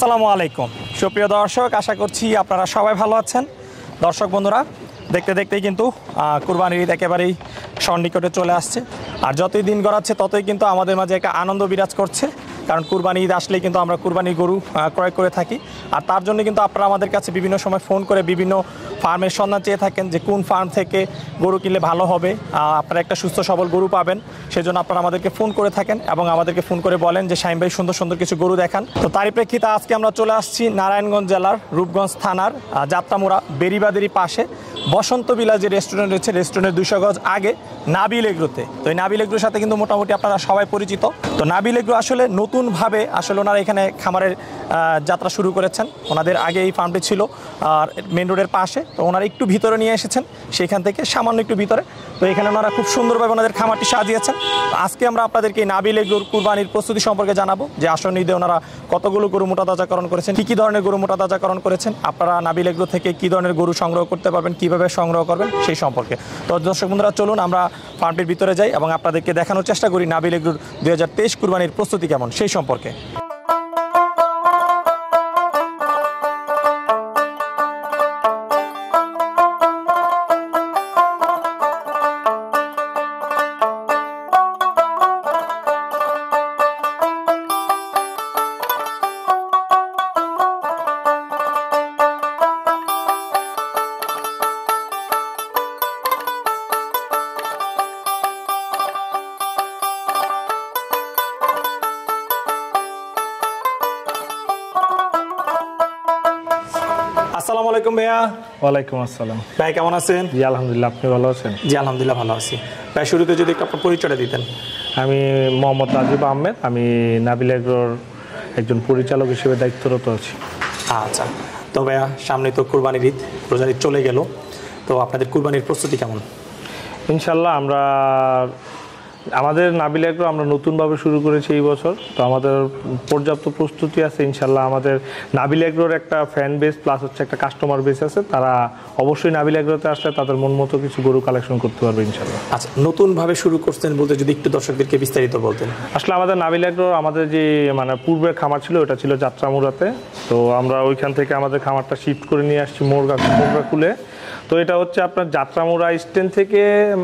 আসসালামু আলাইকুম সুপ্রিয় দর্শক, আশা করছি আপনারা সবাই ভালো আছেন। দর্শক বন্ধুরা, দেখতে দেখতেই কিন্তু কুরবানির ঈদ একেবারেই সন্নিকটে চলে আসছে। আর যতই দিন গড়াচ্ছে ততই কিন্তু আমাদের মাঝে একটা আনন্দ বিরাজ করছে, কারণ কুরবানি ঈদ আসলেই কিন্তু আমরা কুরবানির গরু ক্রয় করে থাকি। আর তার জন্য কিন্তু আপনারা আমাদের কাছে বিভিন্ন সময় ফোন করে বিভিন্ন ফার্মের সন্ধান চেয়ে থাকেন যে কোন ফার্ম থেকে গরু কিনলে ভালো হবে, আপনারা একটা সুস্থ সবল গরু পাবেন। সেজন্য আপনারা আমাদেরকে ফোন করে থাকেন এবং আমাদেরকে ফোন করে বলেন যে শাইম ভাই সুন্দর সুন্দর কিছু গরু দেখান। তো তারই প্রেক্ষিতে আজকে আমরা চলে আসছি নারায়ণগঞ্জ জেলার রূপগঞ্জ থানার যাত্রামোড়া বেরিবাদেরই পাশে বসন্ত বিলাস যে রেস্টুরেন্ট রয়েছে, রেস্টুরেন্টের 200 গজ আগে নাবিল এগ্রোতে। তো এই নাবিল এগ্রোর সাথে কিন্তু মোটামুটি আপনারা সবাই পরিচিত। তো নাবিল এগ্রো আসলে নতুনভাবে আসলে ওনারা এখানে খামারের যাত্রা শুরু করেছেন। ওনাদের আগে এই ফার্মটি ছিল আর মেন রোডের পাশে, তো ওনারা একটু ভিতরে নিয়ে এসেছেন, সেখান থেকে সামান্য একটু ভিতরে। তো এখানে ওনারা খুব সুন্দরভাবে ওনাদের খামারটি সাজিয়েছেন। আজকে আমরা আপনাদেরকে এই নাবিল এগ্রোর কুরবানির প্রস্তুতি সম্পর্কে জানাবো, যে আসন্ন ঈদে ওনারা কতগুলো গরু মোটা তাজাকরণ করেছেন, কী ধরনের গরু মোটা তাজাকরণ করেছেন, আপনারা নাবিল এগ্রো থেকে কী ধরনের গরু সংগ্রহ করতে পারবেন, কীভাবে সংগ্রহ করবেন সেই সম্পর্কে। তো দর্শক বন্ধুরা, চলুন আমরা ফার্মটির ভিতরে যাই এবং আপনাদেরকে দেখানোর চেষ্টা করি নাবিল এগ্রোর 2023 কুরবানির প্রস্তুতি কেমন সেই সম্পর্কে। আসসালামু আলাইকুম ভাইয়া। ওয়ালাইকুম আসসালাম। ভাই কেমন আছেন? জি আলহামদুলিল্লাহ, আপনি ভালো আছেন? জি আলহামদুলিল্লাহ ভালো আছি। ভাই শুরুতে যদি একটু আপনার পরিচয়টা দিতেন। আমি মোহাম্মদ রাজীব আহমেদ, আমি নাবিল এগ্রোর একজন পরিচালক হিসেবে দায়িত্বরত আছি। আচ্ছা, তো ভাইয়া সামনে তো কুরবানির ঈদ, রোজার ঈদ চলে গেল, তো আপনাদের কুরবানির প্রস্তুতি কেমন? ইনশাল্লাহ আমাদের নাবিল এগ্রো আমরা নতুনভাবে শুরু করেছি এই বছর, তো আমাদের পর্যাপ্ত প্রস্তুতি আছে ইনশাল্লাহ। আমাদের নাবিল এগ্রোর একটা ফ্যান বেস প্লাস হচ্ছে একটা কাস্টমার বেস আছে, তারা অবশ্যই নাবিল এগ্রোতে আসলে তাদের মন মতো কিছু গরু কালেকশন করতে পারবে ইনশাল্লাহ। আচ্ছা, নতুনভাবে শুরু করছেন বলতে যদি একটু দর্শকদেরকে বিস্তারিত বলতেন। আসলে আমাদের নাবিল এগ্রো আমাদের যে পূর্বের খামার ছিল ওটা ছিল যাত্রামোড়াতে, তো আমরা ওইখান থেকে আমাদের খামারটা শিফট করে নিয়ে আসছি মোরগাকুলে। তো এটা হচ্ছে আপনার যাত্রামোড়া স্ট্যান্ড থেকে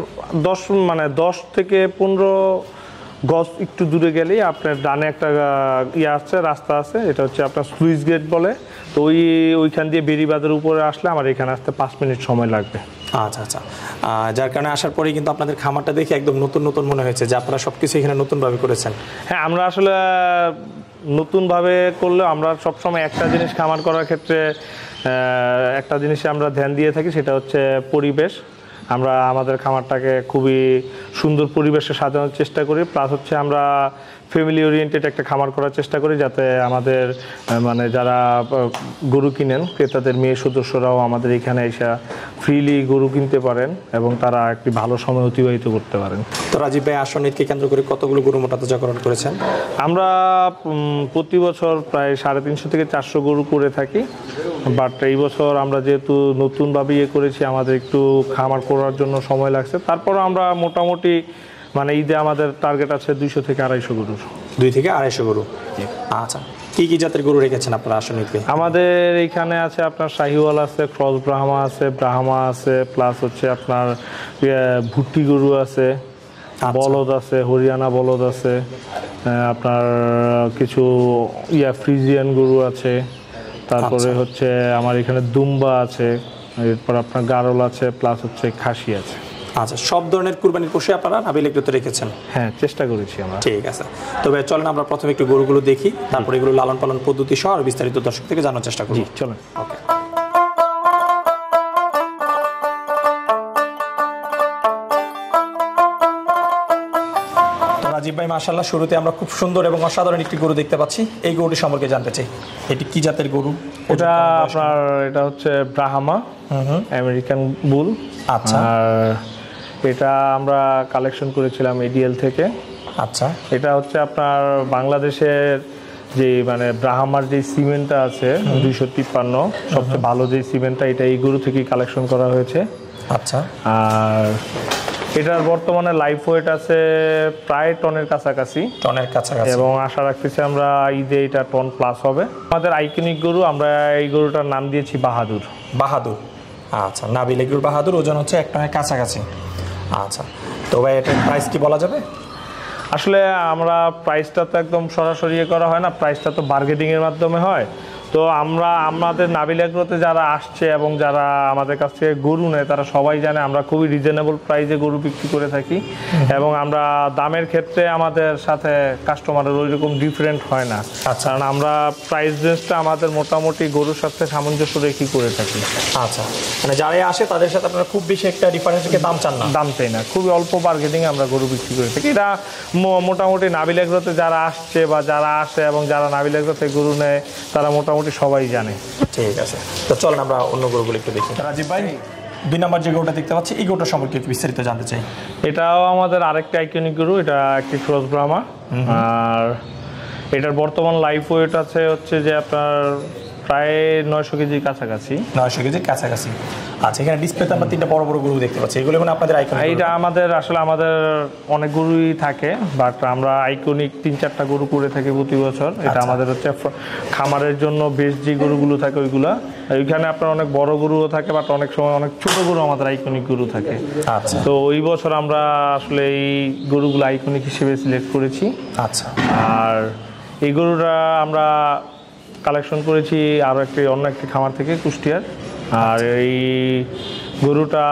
10 থেকে 15 গজ একটু দূরে গেলেই আপনার ডানে একটা রাস্তা আছে, এটা হচ্ছে আপনার স্লুইস গেট বলে। তো ওইখান দিয়ে বেরিবাদের উপরে আসলে আমার এখানে আসতে 5 মিনিট সময় লাগবে। আচ্ছা আচ্ছা, যার কারণে আসার পরেই কিন্তু আপনাদের খামারটা দেখে একদম নতুন নতুন মনে হয়েছে যে আপনারা সব কিছু এখানে নতুনভাবে করেছেন। হ্যাঁ, আমরা আসলে নতুনভাবে করলেও আমরা সবসময় একটা জিনিস খামার করার ক্ষেত্রে একটা জিনিসে আমরা ধ্যান দিয়ে থাকি, সেটা হচ্ছে পরিবেশ। আমরা আমাদের খামারটাকে খুবই সুন্দর পরিবেশে সাজানোর চেষ্টা করি, প্লাস হচ্ছে আমরা ফ্যামিলি ওরিয়েন্টেড একটা খামার করার চেষ্টা করি, যাতে আমাদের যারা গরু কিনেন ক্রেতাদের মেয়ে সদস্যরাও আমাদের এখানে এসে ফ্রিলি গরু কিনতে পারেন এবং তারা একটি ভালো সময় অতিবাহিত করতে পারেন। তো রাজীব ভাই, আসন্ন ঈদকে কেন্দ্র করে কতগুলো গরু মোটা তাজাকরণ করেছেন? আমরা প্রতি বছর প্রায় 350 থেকে 400 গরু করে থাকি, বাট এই বছর আমরা যেহেতু নতুনভাবে করেছি, আমাদের একটু খামার করার জন্য সময় লাগছে। তারপর আমরা মোটামুটি ঈদে আমাদের টার্গেট আছে 200 থেকে 250 গরুর। 2 থেকে 250 গরু। আচ্ছা, কি জাতের গরু রেখেছেন আপনারা আসন্ন ঈদে? আমাদের এখানে আছে আপনার শাহিওয়াল আছে, ক্রস ব্রাহ্মা আছে, প্লাস হচ্ছে আপনার ভুট্টি গরু আছে, বলদ আছে, হরিয়ানা বলদ আছে, আপনার কিছু ফ্রিজিয়ান গরু আছে, তারপরে হচ্ছে আমার এখানে দুম্বা আছে, এরপর আপনার গারল আছে, প্লাস হচ্ছে খাসি আছে। আচ্ছা, সব ধরনের কুরবানির পশু আপনারা নাবিল এগ্রোতে রেখেছেন? হ্যাঁ, চেষ্টা করেছি আমরা। ঠিক আছে, তবে চলেন আমরা প্রথমে একটু গরুগুলো দেখি, তারপরে এগুলো লালন পালন পদ্ধতি সহ আর বিস্তারিত দর্শক থেকে জানার চেষ্টা করি। চলেন। ওকে। রাজীব ভাই, মাশাআল্লাহ, শুরুতে আমরা খুব সুন্দর এবং অসাধারণ একটি গরু দেখতে পাচ্ছি। এই গরুটি সম্পর্কে জানতে চাই, এটি কি জাতের গরু? এটা হচ্ছে ব্রাহ্মা আমেরিকান বুল। আচ্ছা, আর এটা আমরা কালেকশন করেছিলাম এডিএল থেকে। আচ্ছা, এটা হচ্ছে আপনার বাংলাদেশের যে ব্রাহ্মার যে সিমেন্টটা আছে 253 সবচেয়ে ভালো যে সিমেন্টটা, এটা এই গরু থেকেই কালেকশন করা হয়েছে। আচ্ছা, আর এটার বর্তমানে লাইফ ওয়েট আছে প্রায় টনের কাছাকাছি এবং আশা রাখতেছি আমরা ঈদে এটা টন প্লাস হবে। আমাদের আইকনিক গরু, আমরা এই গরুটার নাম দিয়েছি বাহাদুর। বাহাদুর, আচ্ছা, নাবিল এগুর বাহাদুর, ওজন হচ্ছে 1 টনের কাছাকাছি। আচ্ছা, তো ভাই এটার প্রাইস কি বলা যাবে? আসলে আমরা প্রাইসটা তো একদম সরাসরি করা হয় না, প্রাইসটা তো বার্গেনিংয়ের মাধ্যমে হয়। তো আমরা আমাদের নাবিল এগ্রোতে যারা আসছে এবং যারা আমাদের কাছ থেকে গরু নেয় তারা সবাই জানে আমরা খুবই রিজনেবল প্রাইসে গরু বিক্রি করে থাকি এবং আমরা দামের ক্ষেত্রে আমাদের সাথে কাস্টমারের ওই রকম ডিফারেন্ট হয় না। কারণ আমরা প্রাইস রেঞ্জটা আমাদের মোটামুটি গরুর সাথে সামঞ্জস্য রেখে করে থাকি। আচ্ছা, মানে যারাই আসে তাদের সাথে আপনারা খুব বেশি একটা ডিফারেন্স রেখে দাম চান না? দাম চাই না, খুবই অল্প বার্গেনিংয়ে আমরা গরু বিক্রি করে থাকি। এটা মোটামুটি নাবিল এগ্রোতে যারা আসছে বা যারা আসে এবং যারা নাবিল এগ্রোতে গরু নেয় তারা মোটামুটি সবাই জানে। ঠিক আছে, তো চলেন আমরা অন্য গরুগুলো একটু দেখি। রাজীব ভাই, 2 নম্বর যে গরুটা দেখতে পাচ্ছি, এই গরুটা সম্পর্কে একটু বিস্তারিত জানতে চাই। এটাও আমাদের আরেকটা আইকনিক গরু, এটা একটি ক্রস ব্রাহ্মা। আর এটার বর্তমান লাইফ ওয়েট আছে হচ্ছে যে আপনার প্রায় 900 কেজির কাছাকাছি। 900 কেজির কাছাকাছি। আচ্ছা, এখানে ডিসপ্লেতে আমরা 3টা বড় বড় গরু দেখতে পাচ্ছি, এগুলো মানে আপনাদের আইকনিক? এইটা আমাদের আসলে আমাদের অনেক গরুই থাকে, বাট আমরা আইকনিক 3-4টা গরু করে থাকি প্রতি বছর। এটা আমাদের হচ্ছে খামারের জন্য বেস্ট যে গরুগুলো থাকে ওইগুলা। ওইখানে আপনার অনেক বড় গরুও থাকে, বাট অনেক সময় অনেক ছোট গরু আমাদের আইকনিক গরু থাকে। আচ্ছা, তো ওই বছর আমরা আসলে এই গরুগুলো আইকনিক হিসেবে সিলেক্ট করেছি। আচ্ছা, আর এই গরুটা আমরা কালেকশন করেছি আরও অন্য একটি খামার থেকে, কুষ্টিয়ার। আর এই গরুটা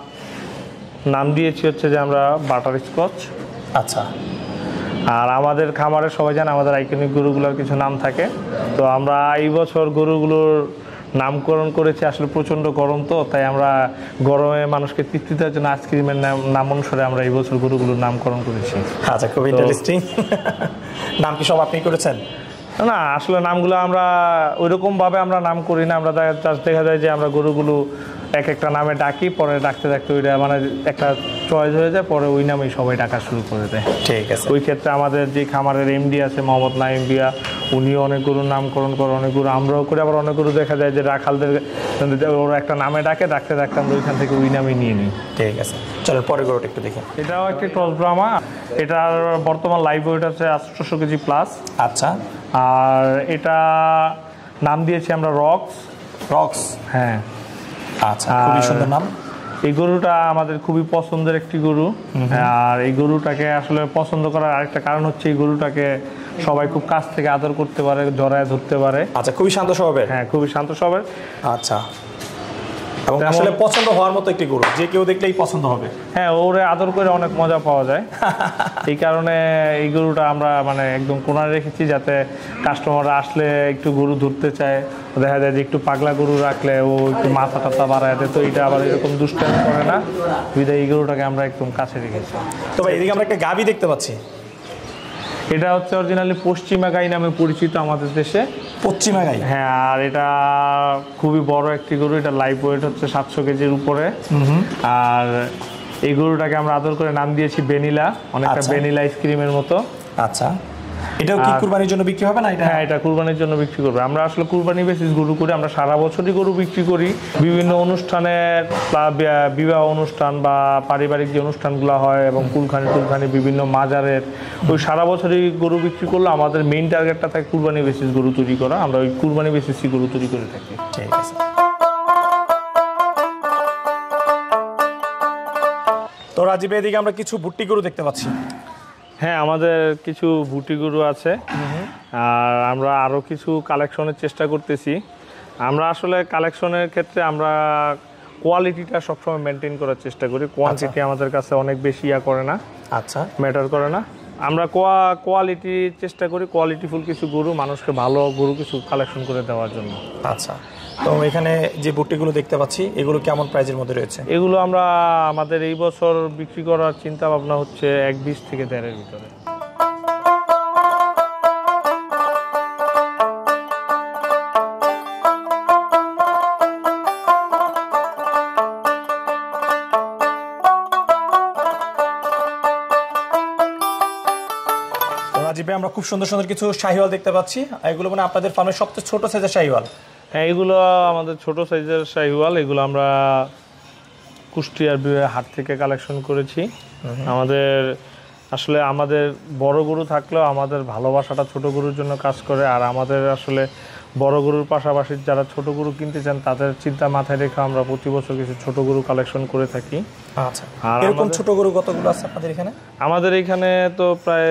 নাম দিয়েছি হচ্ছে যে আমরা বাটার স্কচ। আচ্ছা, আর আমাদের খামারে সবাই জানে আমাদের আইকনিক গরুগুলোর কিছু নাম থাকে। তো আমরা এই বছর গরুগুলোর নামকরণ করেছি, আসলে প্রচণ্ড গরম তো, তাই আমরা গরমে মানুষকে তৃপ্তি দেওয়ার জন্য আইসক্রিমের নাম অনুসারে আমরা এই বছর গরুগুলোর নামকরণ করেছি। আচ্ছা, খুব ইন্টারেস্টিং। নাম কি সব আপনি করেছেন? না, আসলে নামগুলো আমরা ওইরকমভাবে আমরা নাম করি না। আমরা দেখা যায় যে আমরা গরুগুলো এক একটা নামে ডাকি, পরে ডাকতে ডাকতে ওইটা মানে একটা চয়েস হয়ে যায়, পরে ওই নামেই সবাই ডাকা শুরু করে দেয়। ঠিক আছে। ওই ক্ষেত্রে আমাদের যে খামারের এমডি আছে মোহাম্মদ নাইম বিয়া, উনিও অনেক গরুর নামকরণ করে, অনেক গরু আমরাও করি। আবার অনেক গরু দেখা যায় যে রাখালদের ওরা একটা নামে ডাকে, ডাকতে ডাকতে আমরা ওইখান থেকে ওই নামে নিয়ে নিই। ঠিক আছে, চলো পরের গরুটা একটু দেখি। এটাও একটি ক্রস ব্রাহ্মা। এটার বর্তমান লাইভ ওয়েট আছে 800 কেজি প্লাস। আচ্ছা, আর এটা নাম দিয়েছি আমরা রক্স। রক্স, হ্যাঁ। আচ্ছা, খুবই সুন্দর নাম। এই গরুটা আমাদের খুবই পছন্দের একটি গরু। আর এই গরুটাকে আসলে পছন্দ করার আরেকটা কারণ হচ্ছে এই গরুটাকে সবাই খুব কাছ থেকে আদর করতে পারে, জড়ায় ধরতে পারে। আচ্ছা, খুবই শান্ত স্বভাবের? হ্যাঁ, খুবই শান্ত স্বভাবের। আচ্ছা, এবং আসলে পছন্দ হওয়ার মতো একটি গরু, যে কেউ দেখলেই পছন্দ হবে। হ্যাঁ, ওরে আদর করে অনেক মজা পাওয়া যায়। এই কারণে এই গরুটা আমরা মানে একদম কোনায় রেখেছি, যাতে কাস্টমাররা আসলে একটু গরু ধরতে চায়। দেখা যায় যে একটু পাগলা গরু রাখলে ও একটু মাথা টাথা বাড়ায় দেয়, তো এটা আবার এরকম দুষ্টামি করে না, বিধায় এই গরুটাকে আমরা একদম কাছে রেখেছি। তো ভাই, এদিকে আমরা একটা গাভী দেখতে পাচ্ছি। এটা হচ্ছে অরিজিনালি পশ্চিমা গাই নামে পরিচিত আমাদের দেশে। পশ্চিমা গাই? হ্যাঁ, আর এটা খুবই বড় একটি গরু। এটা লাইভ ওয়েট হচ্ছে 700 কেজির উপরে। আর এই গরুটাকে আমরা আদর করে নাম দিয়েছি ভ্যানিলা, অনেকটা ভ্যানিলা আইসক্রিমের মতো। আচ্ছা, এটাও কি কুরবানির জন্য বিক্রি হবে না? এটা হ্যাঁ, এটা কুরবানির জন্য বিক্রি করবে। আমরা আসলে কুরবানি বেসিস গরু করি, আমরা সারা বছরই গরু বিক্রি করি। বিভিন্ন অনুষ্ঠানের, বিবাহ অনুষ্ঠান বা পারিবারিক যে অনুষ্ঠানগুলো হয় এবং কুলখানি বিভিন্ন মাজারের, ওই সারা বছরই গরু বিক্রি করলে আমাদের মেইন টার্গেটটা থাকে কুরবানি বেসিস গরু তৈরি করা। আমরা ওই কুরবানি বেসিসই গরু তৈরি করে থাকি। ঠিক আছে। তো রাজীব, এদিকে আমরা কিছু ভুট্টি গরু দেখতে পাচ্ছি। হ্যাঁ, আমাদের কিছু ভুটি গরু আছে। আর আমরা আরও কিছু কালেকশনের চেষ্টা করতেছি। আমরা আসলে কালেকশনের ক্ষেত্রে আমরা কোয়ালিটিটা সবসময় মেনটেন করার চেষ্টা করি। কোয়ান্টিটি আমাদের কাছে অনেক বেশি করে না, আচ্ছা, ম্যাটার করে না। আমরা কোয়ালিটি চেষ্টা করি, কোয়ালিটিফুল কিছু গরু, মানুষকে ভালো গরু কিছু কালেকশন করে দেওয়ার জন্য। আচ্ছা, তো এখানে যে ভুট্টিগুলো দেখতে পাচ্ছি, এগুলো কেমন প্রাইজের মধ্যে রয়েছে? এগুলো আমরা আমাদের এই বছর বিক্রি করার চিন্তা ভাবনা হচ্ছে 1.20 থেকে 1.5-এর ভিতরে। রাজীব, আমরা খুব সুন্দর সুন্দর কিছু শাহিওয়াল দেখতে পাচ্ছি। এগুলো মানে আপনাদের ফার্মের সবচেয়ে ছোট সাইজের শাহিওয়াল? হ্যাঁ, এগুলো আমাদের ছোট সাইজের শাহিওয়াল। এগুলো আমরা কুষ্টিয়ার হাট থেকে কালেকশন করেছি। আমাদের বড় গরু থাকলেও আমাদের ভালোবাসাটা ছোট গরুর জন্য কাজ করে, আর আমাদের আসলে বড় গরুর পাশাপাশি যারা ছোট গরু কিনতে চান তাদের চিন্তা মাথায় রেখে আমরা প্রতি বছর কিছু ছোট গরু কালেকশন করে থাকি। আচ্ছা, এরকম ছোট গরু কতগুলো আছে আপনাদের এখানে? আমাদের এখানে তো প্রায়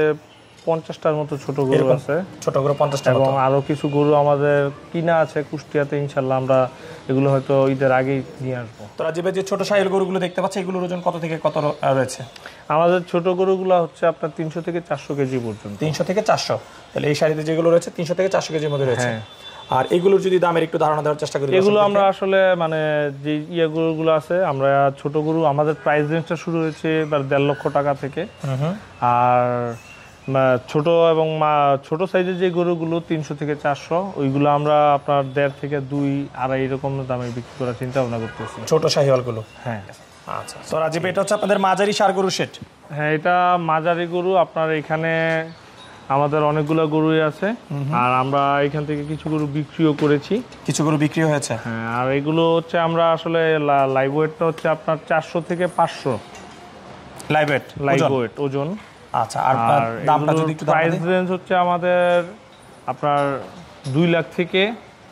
50টার মতো ছোট গরু আছে। ছোট গরু 50টা, এবং আরো কিছু গরু আমাদের কিনা আছে কুষ্টিয়াতে, ইনশাল্লাহ আমরা এগুলো হয়তো ঈদের আগেই নিয়ে আসবো। তো রাজীব ভাই, যে ছোট সাইল গরুগুলো দেখতে পাচ্ছি, এগুলোর ওজন কত থেকে কত রয়েছে? আমাদের ছোট গরুগুলো হচ্ছে আপনার 300 থেকে 400 কেজি পর্যন্ত। 300 থেকে 400, তাহলে এই শাড়িতে যেগুলো রয়েছে 300 থেকে 400 কেজির মধ্যে রয়েছে। আর এগুলোর যদি দামের একটু ধারণা দেওয়ার চেষ্টা করি। এগুলো আমরা আসলে মানে যে গরুগুলো আছে, আমরা ছোট গরু আমাদের প্রাইস রেঞ্জটা শুরু হয়েছে এবার 1.5 লক্ষ টাকা থেকে। আর ছোট এবং ছোট সাইজের যে গরুগুলো 300 থেকে 400, ওইগুলো আমরা আপনার 1.5 থেকে 2-2.5 এরকম দামে বিক্রি করার চিন্তা ভাবনা করতেছি, ছোট শাহিওয়ালগুলো। হ্যাঁ। আচ্ছা, তো রাজীব, এটা হচ্ছে আপনাদের মাঝারি ষাঁড় গরু সেট। হ্যাঁ, এটা মাঝারি গরু। আপনার এখানে আমাদের অনেকগুলো গরুই আছে, আর আমরা এখান থেকে কিছু গরু বিক্রিও করেছি। কিছু গরু বিক্রি হয়েছে। হ্যাঁ, আর এগুলো হচ্ছে আমরা আসলে লাইভ ওয়েটটা হচ্ছে আপনার 400 থেকে 500 লাইভ ওয়েট ওজন। আচ্ছা, আর দামটা যদি একটু প্রাইস রেঞ্জ হচ্ছে আমাদের আপনার 2 লাখ থেকে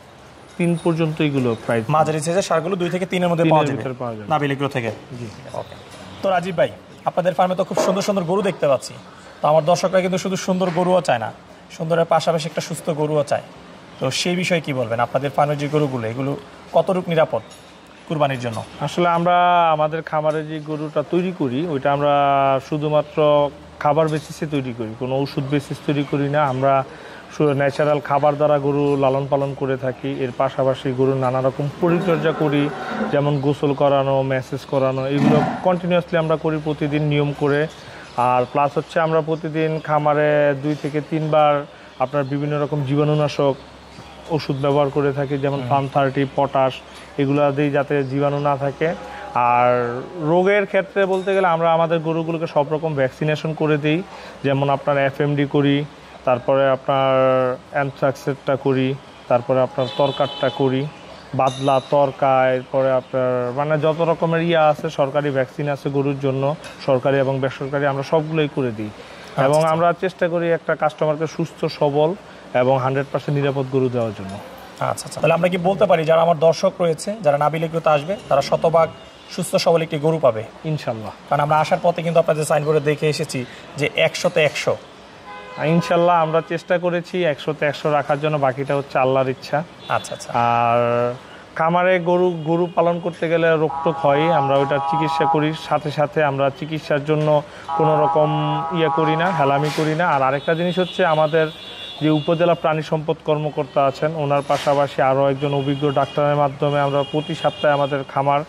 3 পর্যন্ত এগুলো প্রাইস। মাঝারি সাইজের ষাঁড়গুলো 2 থেকে 3 এর মধ্যে পাওয়া যাবে নাবিল এগ্রো থেকে। জি, ওকে। তো রাজীব ভাই, আপনাদের ফার্মে তো খুব সুন্দর সুন্দর গরু দেখতে পাচ্ছি। তো আমার দর্শকরা কিন্তু শুধু সুন্দর গরুও চায় না, সুন্দরের পাশাপাশি একটা সুস্থ গরুও চায়। তো সেই বিষয়ে কি বলবেন? আপনাদের ফার্মের যে গরুগুলো, এগুলো কতটুকু নিরাপদ কুরবানির জন্য? আসলে আমরা আমাদের খামারে যে গরুটা তৈরি করি, ওইটা আমরা শুধুমাত্র খাবার বেসিসে তৈরি করি, কোনো ওষুধ বেসিস তৈরি করি না। আমরা ন্যাচারাল খাবার দ্বারা গরু লালন পালন করে থাকি। এর পাশাপাশি গরুর নানা রকম পরিচর্যা করি, যেমন গোসল করানো, ম্যাসেজ করানো, এগুলো কন্টিনিউয়াসলি আমরা করি প্রতিদিন নিয়ম করে। আর প্লাস হচ্ছে আমরা প্রতিদিন খামারে 2 থেকে 3 বার আপনার বিভিন্ন রকম জীবাণুনাশক ওষুধ ব্যবহার করে থাকি, যেমন ফার্ম 30, পটাশ, এগুলো দিই যাতে জীবাণু না থাকে। আর রোগের ক্ষেত্রে বলতে গেলে আমরা আমাদের গরুগুলোকে সব রকম ভ্যাকসিনেশন করে দিই, যেমন আপনার FMD করি, তারপরে আপনার অ্যানথ্রাক্সেরটা করি, তারপরে আপনার তরকারটা করি, বাদলা, তরকা, এরপরে আপনার মানে যত রকমের আছে সরকারি ভ্যাকসিন আছে গরুর জন্য, সরকারি এবং বেসরকারি, আমরা সবগুলোই করে দিই। এবং আমরা চেষ্টা করি একটা কাস্টমারকে সুস্থ সবল এবং 100% নিরাপদ গরু দেওয়ার জন্য। আচ্ছা, তাহলে আমরা কি বলতে পারি, যারা আমার দর্শক রয়েছে, যারা নাবিল এগ্রোতে আসবে, তারা শতভাগ সুস্থ সবল একটি গরু পাবে ইনশাল্লাহ? কারণ আমরা আসার পথে কিন্তু আপনাদের সাইনবোর্ডে দেখে এসেছি যে 100-তে 100। ইনশাল্লাহ আমরা চেষ্টা করেছি 100-তে 100 রাখার জন্য, বাকিটা হচ্ছে আল্লাহর ইচ্ছা। আচ্ছা। আর খামারে গরু পালন করতে গেলে রোগটোক হয়, আমরা ওইটার চিকিৎসা করি, সাথে সাথে আমরা চিকিৎসার জন্য কোনো রকম করি না, হেলামি করি না। আর আরেকটা জিনিস হচ্ছে, আমাদের যে উপজেলা প্রাণী সম্পদ কর্মকর্তা আছেন, ওনার পাশাপাশি আরও একজন অভিজ্ঞ ডাক্তারের মাধ্যমে আমরা প্রতি সপ্তাহে আমাদের খামার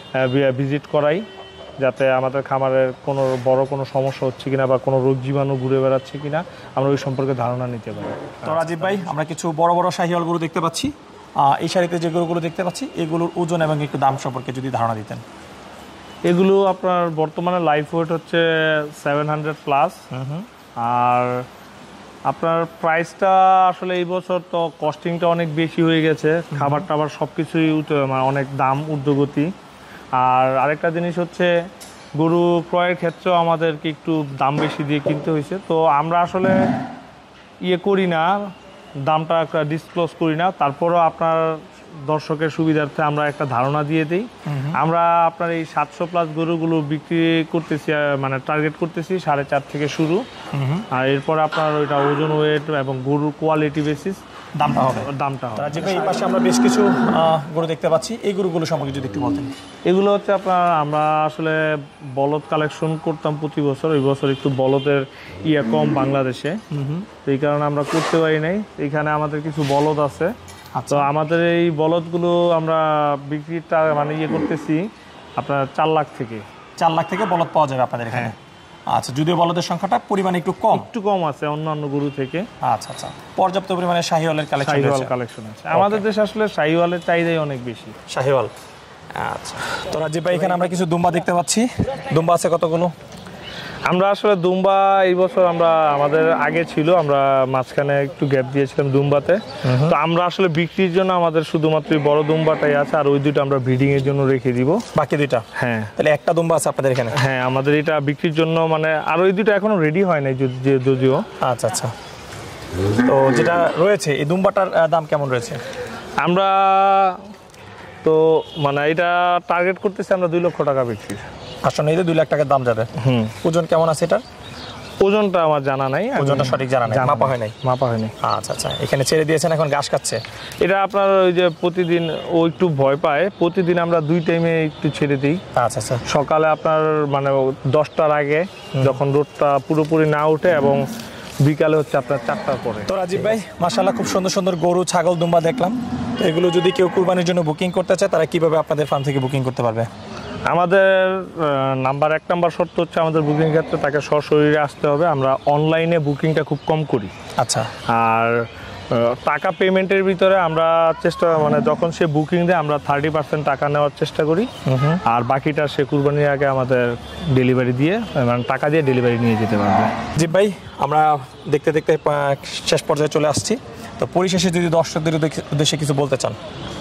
ভিজিট করাই, যাতে আমাদের খামারের কোনো সমস্যা হচ্ছে কিনা বা কোনো রোগ জীবাণু ঘুরে বেড়াচ্ছে কিনা আমরা ওই সম্পর্কে ধারণা নিতে পারি। তো রাজীব ভাই, আমরা কিছু বড় বড় শাহিওয়াল গরু দেখতে পাচ্ছি। এই শাড়িতে যে গরুগুলো দেখতে পাচ্ছি, এগুলোর ওজন এবং একটু দাম সম্পর্কে যদি ধারণা দিতেন। এগুলো আপনার বর্তমানে লাইফ ওয়েট হচ্ছে 700+। আর আপনার প্রাইসটা আসলে এই বছর তো কস্টিংটা অনেক বেশি হয়ে গেছে, খাবার টাবার সব কিছুই অনেক দাম ঊর্ধ্বগতি। আর আরেকটা জিনিস হচ্ছে, গরু ক্রয়ের ক্ষেত্রেও আমাদেরকে একটু দাম বেশি দিয়ে কিনতে হয়েছে। তো আমরা আসলে করি না, দামটা ডিসক্লোজ করি না, তারপরও আপনার দর্শকের সুবিধার্থে আমরা একটা ধারণা দিয়ে দিই। আমরা আপনার এই 700+ গরুগুলো বিক্রি করতেছি, মানে টার্গেট করতেছি 4.5 থেকে শুরু। আর এরপর আপনার ওইটা ওজন, ওয়েট এবং গরুর কোয়ালিটি বেসিস দামটা হবে। রাজীব ভাই, এই পাশে আমরা বেশ কিছু গরু দেখতে পাচ্ছি, এই গরুগুলো সম্পর্কে যদি একটু বলতেন। এগুলো হচ্ছে আমরা আসলে বলদ কালেকশন করতাম প্রতি বছর, ওই বছর একটু বলদের কম বাংলাদেশে, এই কারণে আমরা করতে পারি নাই। এখানে আমাদের কিছু বলদ আছে। তো আমাদের এই বলদগুলো আমরা বিক্রিটা মানে করতেছি আপনার 4 লাখ থেকে। 4 লাখ থেকে বলদ পাওয়া যাবে আপনাদের এখানে? আচ্ছা, যদিও বলদের সংখ্যাটা পরিমাণে একটু কম আছে অন্যান্য গরু থেকে। আচ্ছা, পর্যাপ্ত পরিমাণে শাহিওয়ালের কালেকশন আছে আমাদের দেশে। আসলে শাহিওয়ালের চাহিদাই অনেক বেশি। শাহিওয়াল। আচ্ছা, তো রাজীব ভাই, এখানে আমরা কিছু দুম্বা দেখতে পাচ্ছি। দুম্বা আছে কতগুলো? আমরা আসলে দুম্বা এই বছর আমরা আমাদের আগে ছিল, আমরা মাঝখানে একটু গ্যাপ দিয়েছিলাম দুম্বাতে। তো আমরা আসলে বিক্রির জন্য আমাদের শুধুমাত্র বড় দুম্বাটাই আছে, আর ওই দুটো আমরা ব্রিডিং এর জন্য রেখে দিব। বাকি দুইটা? হ্যাঁ। তাহলে একটা দুম্বা আছে আপনাদের এখানে? হ্যাঁ, আমাদের এটা বিক্রির জন্য, মানে আর ওই দুটো এখনো রেডি হয় নাই যদিও। আচ্ছা আচ্ছা। তো যেটা রয়েছে এই দুম্বাটার দাম কেমন রয়েছে? আমরা তো মানে এটা টার্গেট করতেছি আমরা 2 লক্ষ টাকা বিক্রি। আসলে এই 2 লাখ টাকার দাম যাবে। ওজন কেমন আছে এটার? ওজনটা আমার জানা নাই, ওজনটা সঠিক জানা নাই, মাপা হয় নাই? মাপা হয়নি। আচ্ছা আচ্ছা। এখানে ছেড়ে দিয়েছেন, এখন ঘাস খাচ্ছে? এটা আপনার ওই যে প্রতিদিন ও একটু ভয় পায়, প্রতিদিন আমরা 2 টাইমে একটু ছেড়ে দিই। আচ্ছা আচ্ছা। সকালে আপনার মানে 10টার আগে যখন রোদটা পুরোপুরি না ওঠে, এবং বিকালে হচ্ছে আপনার 4টার পরে। তো রাজীব ভাই, মাশাআল্লাহ খুব সুন্দর সুন্দর গরু, ছাগল, দুম্বা দেখলাম। তো এগুলো যদি কেউ কুরবানির জন্য বুকিং করতে চায়, তারা কিভাবে আপনাদের ফার্ম থেকে বুকিং করতে পারবে? আমাদের এক নাম্বার শর্ত হচ্ছে আমাদের বুকিং ক্ষেত্রে তাকে সশরীরে আসতে হবে। আমরা অনলাইনে বুকিংটা খুব কম করি। আচ্ছা। আর টাকা পেমেন্টের ভিতরে আমরা চেষ্টা, মানে যখন সে বুকিং দেয় আমরা 30% টাকা নেওয়ার চেষ্টা করি, আর বাকিটা সে কুরবানির আগে আমাদের ডেলিভারি দিয়ে, মানে টাকা দিয়ে ডেলিভারি নিয়ে যেতে পারবে। জি ভাই, আমরা দেখতে দেখতে শেষ পর্যায়ে চলে আসছি। তো পরিশেষে যদি দর্শকদের উদ্দেশ্যে কিছু বলতে চান?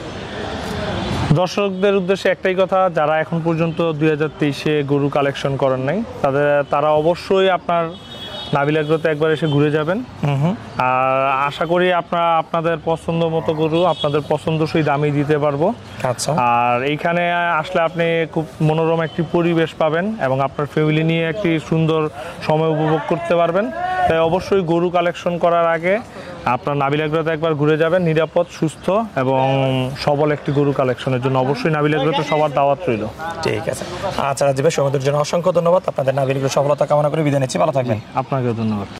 দর্শকদের উদ্দেশ্যে একটাই কথা, যারা এখন পর্যন্ত 2023-এ গরু কালেকশন করেন নাই, তারা অবশ্যই আপনার নাবিল এগ্রোতে একবার এসে ঘুরে যাবেন। আর আশা করি আপনাদের পছন্দ মতো গরু আপনাদের পছন্দসই দামই দিতে পারবো। আচ্ছা। আর এইখানে আসলে আপনি খুব মনোরম একটি পরিবেশ পাবেন, এবং আপনার ফ্যামিলি নিয়ে একটি সুন্দর সময় উপভোগ করতে পারবেন। তাই অবশ্যই গরু কালেকশন করার আগে আপনার নাবিল এগ্রোতে একবার ঘুরে যাবেন। নিরাপদ, সুস্থ এবং সবল একটি গরু কালেকশনের জন্য অবশ্যই নাবিল এগ্রোতে সবার দাওয়াত রইল। ঠিক আছে। আচ্ছা রাজীব ভাই, সময়ের জন্য অসংখ্য ধন্যবাদ। আপনাদের নাবিল এগ্রো সফলতা কামনা করে বিদায় নিচ্ছি। ভালো থাকবেন। আপনাকেও ধন্যবাদ।